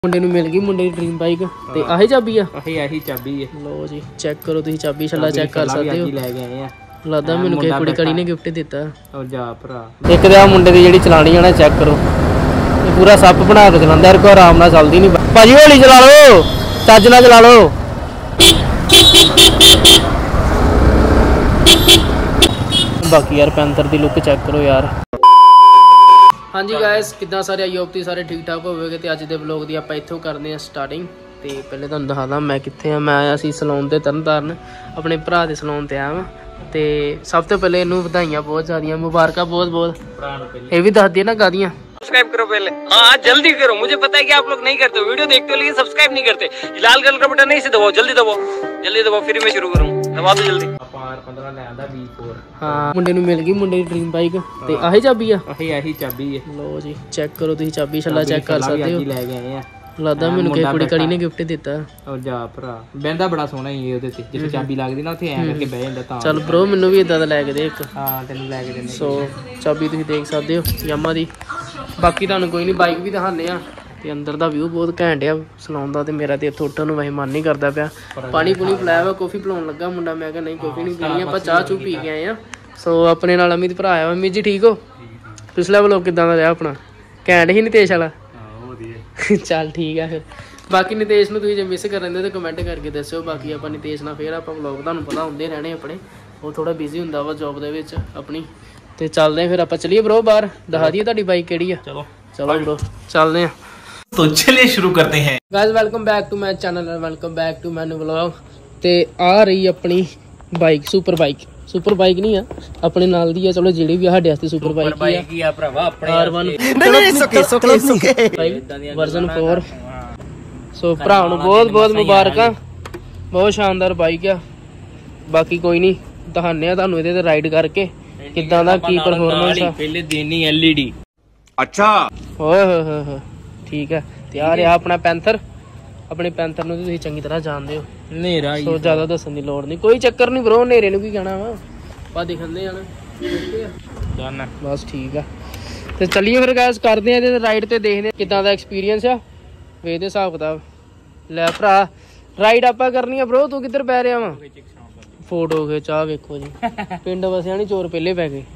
मुंडे नूं मिल गई मुंडे दी dream bike ते आही चाबी आ आही चाबी है। लो जी चेक करो तुसीं चाबी छल्ला चेक कर सकदे हो। लगदा मैनूं किसी कुड़ी कड़ी ने गिफ्ट दित्ता। ओ जा भरा एक ते आ मुंडे दी जेहड़ी चलानी है ना चेक करो ये पूरा सप बना के चलांदा यार को आराम नाल चलदी नहीं भाजी हौली चला लो चज नाल चला लो। बाकी यार पैंथर दी लुक चेक करो यार। हाँ जी गाइस कितना सारे आई होप तुसीं सारे ठीक ठाक होवोगे ते अज दे व्लॉग दी आपां इत्थों करदे आ स्टार्टिंग। ते पहले तुहानूं दस्सदा मैं कित्थे आ। मैं आया सी सलून ते तरनतारन अपने भरा दे सलून ते आया वां ते सब तो पहले इनू बधाइयां बहुत सारियां मुबारकां बहुत बहुत। ये भी दस दिए ना गादियां सब्सक्राइब करो पहले। हाँ जल्दी करो, मुझे पता है कि आप लोग नहीं करते हो, वीडियो देखते हो लेकिन सब्सक्राइब नहीं करते। लाल कलर का बटन नहीं से दबाओ, जल्दी दबाओ जल्दी दबाओ फिर मैं शुरू करूँ। दबा दो जल्दी। हाँ मुंडे नूं मिल गई मुंडे दी ड्रीम बाइक ते आही चाबी आ आही चाबी है। लो जी चेक करो तुसीं चाबी छल्ला चेक कर सकदे हो। लगदा मैनूं किसी कुड़ी कड़ी ने गिफ्ट दित्ता। ओ जा भरा बहंदा बड़ा सोहना ही ओहदे ते जिथे चाबी लगदी ना उथे ऐ करके बह जांदा तां। चल ब्रो मैनूं भी इदां दा लै के दे एक। हां तैनूं लै के देने। सो चाबी तुसीं देख सकदे हो यामा दी। बाकी तुहानूं कोई नहीं बाइक भी दिखाने आ ते अंदर दा व्यू बहुत घैंट आ सलून दा। ते मेरा ते इत्थों उठण नूं वैसे मन नहीं करदा पिया। पानी पूनी पिलाया वा कॉफी पिलाउण लगा मुंडा। मैं कहा नहीं कॉफी नहीं पीनी आपां चाह चूह पी के आए आ। सो अपने नाल अमित भरा आया अमित जी ठीक हो? पिछला व्लॉग किदां दा रहा अपना? घैंट ही नितेश वाला? चल ठीक है फिर। बाकी नितेश नूं तुसीं जे मिस कर रहे तो कमेंट करके दस्सिओ। बाकी आपां नितेश नाल फिर आपां व्लॉग तुहानूं पता हुंदे रहने अपने। वो थोड़ा बिजी हुंदा वा जॉब दे विच अपनी। ते चलदे फिर आपां चलिए ब्रो बाहर दिखा दिए तुहाडी बाइक किहड़ी आ। चलो चलो ब्रो चलदे आ। तो चलिए शुरू करते हैं। Guys welcome back to my channel welcome back to my new vlog. ते आ रही अपनी बाइक सुपर बाइक नहीं है अपने नाल दी है। चलो जेड़ी भी साडे वास्ते सुपर बाइक ही आ भरावा अपने R1 वर्जन 4। सो भरा नूं बहुत बहुत मुबारकां। बहुत शानदार बाइक आ। बाकी कोई नहीं दिखाने आ तुहानूं इहदे ते राइड करके किदां दा की परफॉर्मेंस आ। पहले देनी LED। अच्छा ओए होए होए ठीक है। तैयार है अपना पैंथर। अपने पैंथर नूं तुसीं चंगी तरह जानदे हो। नेरा ही सो ज्यादा दस्सण दी लोड़ नहीं। कोई चक्कर नहीं ब्रो नेरे नूं की कहना वा पा दिखंदे जाना जाना बस ठीक है। तो चलिए फिर गाइस करदे आ राइड ते देखदे किदां दा एक्सपीरियंस आ वेखदे हिसाब किताब। लै भरा राइड आपां करनी है ब्रो। तू किधर पै रहा वा? फोटो खिच आ वेखो जी पिंड वसिया नहीं चोर पहले पै गए।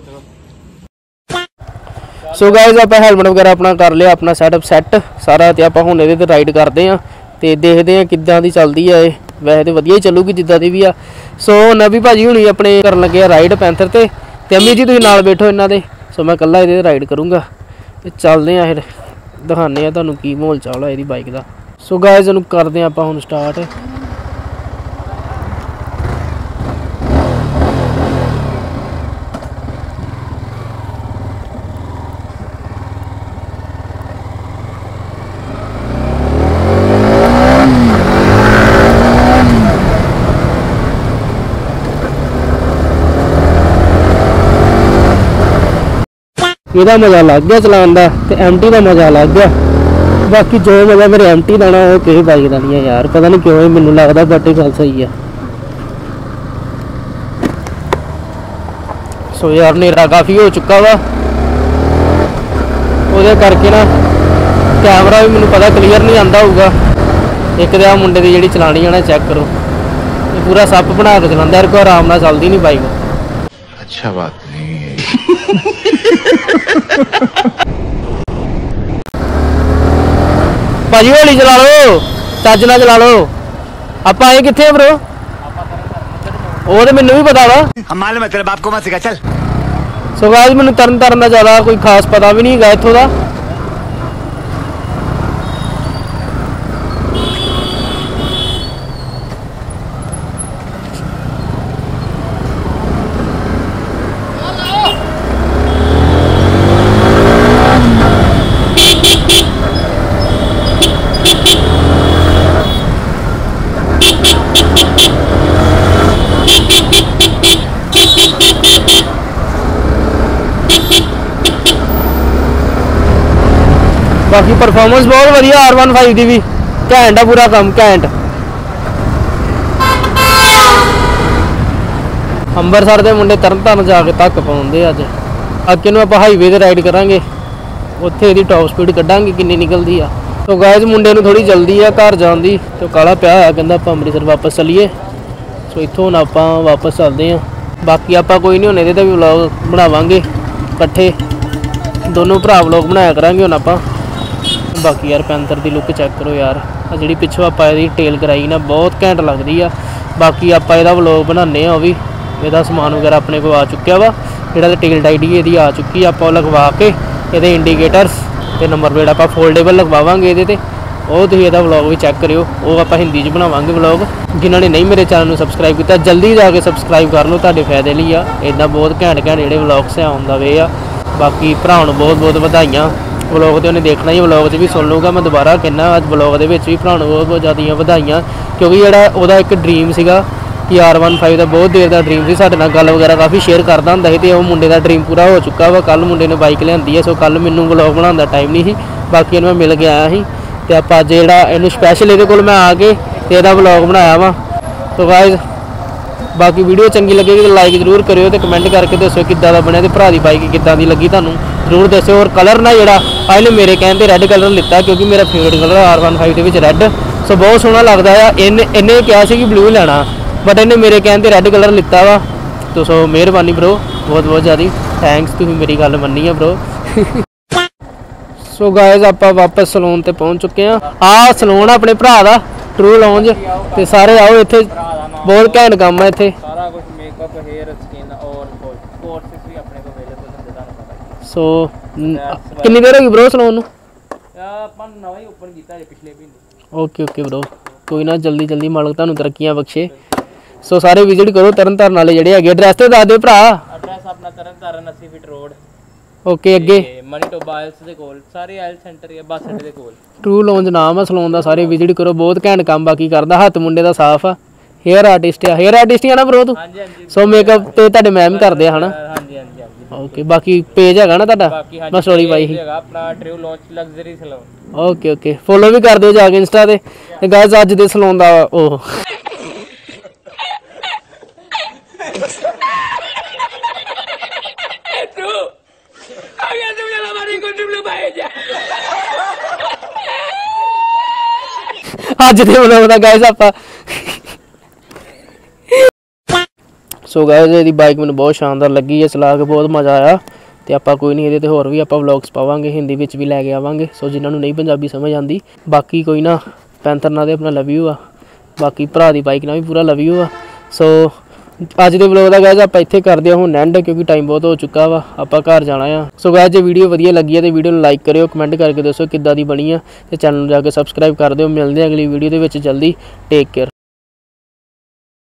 सो गाइस आप हेलमेट वगैरह अपना कर लिया अपना सैटअप सैट सारा। ते आपां हुण इहदे ते राइड करदे आ ते देखदे आ किदां दी चलदी आ। ये वैसे ते वधिया ही चलूगी जिद्दां दी भी आ। सो नबी भाजी हुणी अपने करन लगे राइड पैंथर ते अम्मी जी तुसीं नाल बैठो इन्हां दे। सो मैं कल्ला इहदे राइड करूँगा ते चलदे आ फिर दिखाने आ तुहानूं की माहौल चाल आ इहदी बाइक दा। सो गाइस इहनूं करदे आपां हुण स्टार्ट। ਇਹਦਾ ਮਜ਼ਾ ਲੱਗ ਗਿਆ ਚਲਾਉਣ ਦਾ ਤੇ MT ਦਾ ਮਜ਼ਾ ਲੱਗ ਗਿਆ। ਬਾਕੀ ਜੋ ਮਜ਼ਾ ਮੇਰੇ MT ਦਾ ਨਾ ਉਹ ਕਿਸੇ ਬਾਈਕ ਦਾ ਨਹੀਂ ਹੈ ਯਾਰ। ਪਤਾ ਨਹੀਂ ਕਿਉਂ ਮੈਨੂੰ ਲੱਗਦਾ ਬਟ ਇਹ ਗੱਲ ਸਹੀ ਆ। ਸੋ ਯਾਰ ਹਨੇਰਾ ਕਾਫੀ ਹੋ ਚੁੱਕਾ ਵਾ ਉਹਦੇ ਕਰਕੇ ਨਾ ਕੈਮਰਾ ਵੀ ਮੈਨੂੰ ਪਤਾ ਕਲੀਅਰ ਨਹੀਂ ਆਉਂਦਾ ਹੋਊਗਾ। ਇੱਕ ਤੇ ਆ ਮੁੰਡੇ ਦੀ ਜਿਹੜੀ ਚਲਾਣੀ ਆ ਨਾ ਚੈੱਕ ਕਰੋ ਇਹ ਪੂਰਾ ਸੱਪ ਬਣਾ ਕੇ ਚਲਾਉਂਦਾ ਯਾਰ ਕੋ ਆਰਾਮ ਨਾਲ ਚੱਲਦੀ ਨਹੀਂ ਬਾਈਕ। अच्छा बात नहीं है। भाजी हौली चला लो चज नाल चला लो। आपां आए कित्थे ब्रो? ਉਹ ਤੇ ਮੈਨੂੰ ਵੀ ਪਤਾ ਵਾ। हम मालूम है तेरे बाप को मत सिखा चल। ਸੋ ਗਾਇਸ ਮੈਨੂੰ ਤਰਨ ਦਾ ਜ਼ਿਆਦਾ ਕੋਈ ਖਾਸ ਪਤਾ ਵੀ ਨਹੀਂ ਹੈਗਾ ਇੱਥੋਂ ਦਾ। बाकी परफॉर्मेंस बहुत वधिया R15 की भी घैंट है पूरा काम घैंट। ਅੰਬਰਸਰ ਦੇ ਮੁੰਡੇ ਤਰਨਤਾਰਨ ਜਾ ਕੇ ਤੱਕ ਪਹੁੰਚਦੇ ਅੱਜ। ਅੱਗੇ ਨੂੰ ਆਪਾਂ ਹਾਈਵੇ ਤੇ ਰਾਈਡ ਕਰਾਂਗੇ ਉੱਥੇ ਇਹਦੀ ਟੌਪ ਸਪੀਡ ਕੱਢਾਂਗੇ ਕਿੰਨੀ ਨਿਕਲਦੀ ਆ। ਸੋ ਗਾਇਜ਼ ਮੁੰਡੇ ਨੂੰ ਥੋੜੀ ਜਲਦੀ ਆ ਘਰ ਜਾਣ ਦੀ ਤੇ ਉਹ ਕਾਲਾ ਪਿਆ ਹੋਇਆ ਕਹਿੰਦਾ ਆਪਾਂ ਅੰਮ੍ਰਿਤਸਰ ਵਾਪਸ ਚੱਲੀਏ। ਸੋ ਇੱਥੋਂ ਹੁਣ ਆਪਾਂ ਵਾਪਸ ਚੱਲਦੇ ਹਾਂ। ਬਾਕੀ ਆਪਾਂ ਕੋਈ ਨਹੀਂ ਹੁਣ ਇਹਦੇ 'ਤੇ ਵੀ ਵਲੌਗ ਬਣਾਵਾਂਗੇ ਇਕੱਠੇ, ਦੋਨੋਂ ਭਰਾ ਵਲੌਗ ਬਣਾਇਆ ਕਰਾਂਗੇ ਹੁਣ ਆਪਾਂ। ਬਾਕੀ ਯਾਰ ਪੈਂਥਰ ਦੀ ਲੁੱਕ ਚੈੱਕ ਕਰੋ ਯਾਰ, ਆ ਜਿਹੜੀ ਪਿੱਛੋਂ ਆਪਾਂ ਇਹਦੀ ਟੇਲ ਕਰਾਈ ਨਾ ਬਹੁਤ ਘੈਂਟ ਲੱਗਦੀ ਆ। ਬਾਕੀ ਆਪਾਂ ਇਹਦਾ ਵਲੌਗ ਬਣਾਉਂਦੇ ਆ, ਉਹ ਵੀ ਇਹਦਾ ਸਮਾਨ ਵਗੈਰਾ ਆਪਣੇ ਕੋਲ ਆ ਚੁੱਕਿਆ ਵਾ, ਜਿਹੜਾ ਟੇਲ ਡਾਈਡੀ ਇਹਦੀ ਆ ਚੁੱਕੀ ਆ। ਆਪਾਂ ਉਹ ਲਗਵਾ ਕੇ ਇਹਦੇ ਇੰਡੀਕੇਟਰਸ ਤੇ ਨੰਬਰ ਪਲੇਟ ਆਪਾਂ ਫੋਲਡੇਬਲ ਲਗਵਾਵਾਂਗੇ ਇਹਦੇ 'ਤੇ, ਉਹ ਤੁਸੀਂ ਇਹਦਾ ਵਲੌਗ ਵੀ ਚੈੱਕ ਕਰਿਓ। ਉਹ ਆਪਾਂ ਹਿੰਦੀ 'ਚ ਬਣਾਵਾਂਗੇ ਵਲੌਗ। ਜਿਨ੍ਹਾਂ ਨੇ ਨਹੀਂ ਮੇਰੇ ਚੈਨਲ ਨੂੰ ਸਬਸਕ੍ਰਾਈਬ ਕੀਤਾ ਜਲਦੀ ਜਾ ਕੇ ਸਬਸਕ੍ਰਾਈਬ ਕਰ ਲਓ, ਤੁਹਾਡੇ ਫਾਇਦੇ ਲਈ ਆ। ਇੱਦਾਂ ਬਹੁਤ ਘੈਂਟ ਜਿਹੜੇ ਵਲੌਗਸ ਆਉਂਦਾ ਵੇ ਆ। ਬਾਕੀ ਭਰਾ ਨੂੰ ਬਹੁਤ ਬਹੁਤ ਵਧਾਈਆਂ। ਵਲੌਗ ਤੇ ਉਹਨੇ ਦੇਖਣਾ ਹੀ, ਵਲੌਗ 'ਚ ਵੀ ਸੁਣ ਲਊਗਾ। ਮੈਂ ਦੁਬਾਰਾ ਕਹਿੰਦਾ ਅੱਜ ਵਲੌਗ ਦੇ ਵਿੱਚ ਵੀ ਭਰਾ ਨੂੰ ਬਹੁਤ ਬਹੁਤ ਜ਼ਿਆਦੀਆਂ ਵਧਾਈਆਂ, ਕਿਉਂਕਿ ਜਿਹੜਾ ਉਹਦਾ ਇੱਕ ਡਰੀਮ ਸੀਗਾ ਕਿ R15 ਦਾ ਬਹੁਤ ਦੇਰ ਦਾ ਡਰੀਮ ਸੀ, ਸਾਡੇ ਨਾਲ ਗੱਲ ਵਗੈਰਾ ਕਾਫੀ ਸ਼ੇਅਰ ਕਰਦਾ ਹੁੰਦਾ ਸੀ, ਤੇ ਉਹ ਮੁੰਡੇ ਦਾ ਡਰੀਮ ਪੂਰਾ ਹੋ ਚੁੱਕਾ ਵਾ। ਕੱਲ੍ਹ ਮੁੰਡੇ ਨੇ ਬਾਈਕ ਲਿਆਂਦੀ ਹੈ, ਸੋ ਕੱਲ੍ਹ ਮੈਨੂੰ ਵਲੌਗ ਬਣਾਉਣ ਦਾ ਟਾਈਮ ਨਹੀਂ ਸੀ, ਬਾਕੀ ਇਹਨੂੰ ਮੈਂ ਮਿਲ ਕੇ ਆਇਆ ਸੀ ਤੇ ਆਪਾਂ ਅੱਜ ਜਿਹੜਾ ਇਹਨੂੰ ਸਪੈਸ਼ਲ ਇਹਦੇ ਕੋਲ ਮੈਂ ਆ ਕੇ ਤੇ ਇਹਦਾ ਵਲੌਗ ਬਣਾਇਆ ਵਾ। ਸੋ ਗਾਇਜ਼ ਬਾਕੀ ਵੀਡੀਓ ਚੰਗੀ ਲੱਗੇਗੀ ਤਾਂ ਲਾਈਕ ਜ਼ਰੂਰ ਕਰਿਓ ਤੇ ਕਮੈਂਟ ਕਰਕੇ ਦੱਸੋ ਕਿੱਦਾਂ ਦਾ ਬਣਿਆ ਤੇ ਭਰਾ ਦੀ ਬਾਈਕ ਕਿੱਦਾਂ ਦੀ ਲੱਗੀ ਤੁਹਾਨੂੰ ਜ਼ਰੂਰ ਦੱਸਿਓ। ਔਰ ਕਲਰ ਨਾ ਜਿਹੜਾ ਇਹਨੇ ਮੇਰੇ ਕਹਿਣ 'ਤੇ ਰੈੱਡ ਕਲਰ ਲਿੱਤਾ, ਕਿਉਂਕਿ ਮੇਰਾ ਫੇਵਰੇਟ ਕਲਰ R15 ਦੇ ਵਿੱਚ ਰੈੱਡ, ਸੋ ਬਹੁਤ ਸੋਹਣਾ ਲੱਗਦਾ ਆ। ਇਹਨੇ ਕਿਹਾ ਸੀ ਕਿ ਬਲੂ ਲੈਣਾ, ਬਟ ਇਹਨੇ ਮੇਰੇ ਕਹਿਣ 'ਤੇ ਰੈੱਡ ਕਲਰ ਲਿੱਤਾ ਵਾ। ਤੋ ਸੋ ਮਿਹਰਬਾਨੀ ਬ్రో, ਬਹੁਤ ਬਹੁਤ ਜ਼ਿਆਦਾ ਥੈਂਕਸ, ਤੁਸੀਂ ਮੇਰੀ ਗੱਲ ਮੰਨੀ ਆ ਬ్రో। ਸੋ ਗਾਇਜ਼ ਆਪਾਂ ਵਾਪਸ ਸਲੂਨ ਤੇ ਪਹੁੰਚ ਚੁੱਕੇ ਆ। ਆਹ ਸਲੂਨ ਆਪਣੇ ਭਰਾ ਦਾ ਟਰੂ ਲੌਂਜ, ਤੇ ਸਾਰੇ ਆਓ ਇੱਥੇ, ਬਹੁਤ ਘੈਂਟ ਕੰਮ ਆ ਇੱਥੇ। ਸਾਰਾ ਕੁਝ ਮੇਕਅਪ, ਹੇਅਰ, ਸਕਿਨ ਔਰ ਕੋਰਸਿਸ ਵੀ ਆਪਣੇ ਕੋਲ ਅਵੇਲੇਬਲ ਹੁੰਦੇ ਤੁਹਾਨੂੰ ਪਤਾ। ਸੋ ਕਿੰਨੀ ਦੇਰ ਹੋ ਗਈ ਬ్రో ਸਲੂਨ ਨੂੰ? ਆਪਾਂ ਨਵਾਂ ਹੀ ਓਪਨ ਕੀਤਾ ਜੇ ਪਿਛਲੇ ਮਹੀਨੇ। ਓਕੇ ਓਕੇ ਬ్రో, ਕੋਈ ਨਾ ਜਲਦੀ ਜਲਦੀ ਮਾਲਕ ਤੁਹਾਨੂੰ ਤਰੱਕੀਆਂ ਬਖਸ਼ੇ। ਸੋ ਸਾਰੇ ਵਿਜ਼ਿਟ ਕਰੋ ਤਰਨਤਾਰਨ ਵਾਲੇ ਜਿਹੜੇ ਹੈਗੇ। ਐਡਰੈਸ ਤੇ ਦੱਸ ਦਿਓ ਭਰਾ। ਐਡਰੈਸ ਆਪਣਾ ਤਰਨਤਾਰਨ 80 ਫੀਟ ਰੋਡ, ਓਕੇ ਅੱਗੇ ਮਨੀ ਟੋਬਾਇਲਸ ਦੇ ਕੋਲ, ਸਾਰੇ ਆਇਲ ਸੈਂਟਰ ਜਾਂ ਬੱਸ ਅੱਡੇ ਦੇ ਕੋਲ। ਟਰੂ ਲੌਂਜ ਨਾਮ ਆ ਸਲੂਨ ਦਾ, ਸਾਰੇ ਵਿਜ਼ਿਟ ਕਰੋ, ਬਹੁਤ ਘੈਂਟ ਕੰਮ ਬਾਕੀ ਕਰਦਾ। ਹੱਥ ਮੁੰਡੇ ਦਾ ਸਾਫ਼ ਆ, ਹੇਅਰ ਆਰਟਿਸਟ ਆ। ਹੇਅਰ ਆਰਟਿਸਟ ਹੀ ਆ ਨਾ ਬ్రో ਤੂੰ? ਹਾਂਜੀ ਹਾਂਜੀ। ਸੋ ਮੇਕਅਪ ਤੇ ਤੁਹਾਡੇ ਮੈਮ ਕਰਦੇ ਆ ਹਨਾ? ਹਾਂਜੀ ਹਾਂਜੀ ਹਾਂਜੀ। ਓਕੇ ਬਾਕੀ ਪੇਜ ਹੈਗਾ ਨਾ ਤੁਹਾਡਾ? ਬਾਕੀ ਮੈਂ ਸਟੋਰੀ ਪਾਈ ਸੀ। ਹੈਗਾ ਆਪਣਾ true lounge luxury salon. Okay okay, follow ਵੀ ਕਰ ਦਿਓ ਜਾ ਕੇ ਇੰਸਟਾ ਤੇ। ਗਾਇਜ਼ ਅੱਜ ਦੇ ਸਲੂਨ ਦਾ ਉਹ ਅੱਜ ਦੇ ਵਲੋਗ ਦਾ ਗਾਇਜ਼ ਆਪਾਂ ਸੋ ਗਾਇਜ਼ ਇਹਦੀ ਬਾਈਕ ਮੈਨੂੰ ਬਹੁਤ ਸ਼ਾਨਦਾਰ ਲੱਗੀ ਹੈ, ਚਲਾ ਕੇ ਬਹੁਤ ਮਜ਼ਾ ਆਇਆ। ਤੇ ਆਪਾਂ ਕੋਈ ਨਹੀਂ ਇਹਦੇ ਤੇ ਹੋਰ ਵੀ ਆਪਾਂ ਵਲੌਗਸ ਪਾਵਾਂਗੇ, ਹਿੰਦੀ ਵਿੱਚ ਵੀ ਲੈ ਕੇ ਆਵਾਂਗੇ। ਸੋ ਜਿਨ੍ਹਾਂ ਨੂੰ ਨਹੀਂ ਪੰਜਾਬੀ ਸਮਝ ਆਉਂਦੀ, ਬਾਕੀ ਕੋਈ ਨਾ ਪੈਂਥਰ ਨਾਲ ਦੇ ਆਪਣਾ ਲਵ ਯੂ ਆ, ਬਾਕੀ ਭਰਾ ਦੀ ਬਾਈਕ ਨਾਲ ਵੀ ਪੂਰਾ ਲਵ ਯੂ ਆ। ਸੋ ਅੱਜ ਦੇ ਵਲੌਗ ਦਾ ਗਾਇਜ਼ ਆਪਾਂ ਇੱਥੇ ਕਰਦੇ ਹਾਂ ਹੁਣ ਐਂਡ, ਕਿਉਂਕਿ ਟਾਈਮ ਬਹੁਤ ਹੋ ਚੁੱਕਾ ਵਾ, ਆਪਾਂ ਘਰ ਜਾਣਾ ਆ। ਸੋ ਗਾਇਜ਼ ਜੇ ਵੀਡੀਓ ਵਧੀਆ ਲੱਗੀ ਹੈ ਤੇ ਵੀਡੀਓ ਨੂੰ ਲਾਈਕ ਕਰਿਓ, ਕਮੈਂਟ ਕਰਕੇ ਦੱਸੋ ਕਿੱਦਾਂ ਦੀ ਬਣੀ ਆ, ਤੇ ਚੈਨਲ ਨੂੰ ਜਾ ਕੇ ਸਬਸਕ੍ਰਾਈਬ ਕਰ ਦਿਓ। ਮਿਲਦੇ ਹਾਂ ਅਗਲੀ ਵੀਡੀਓ ਦੇ ਵਿੱਚ ਜਲਦੀ। Take care.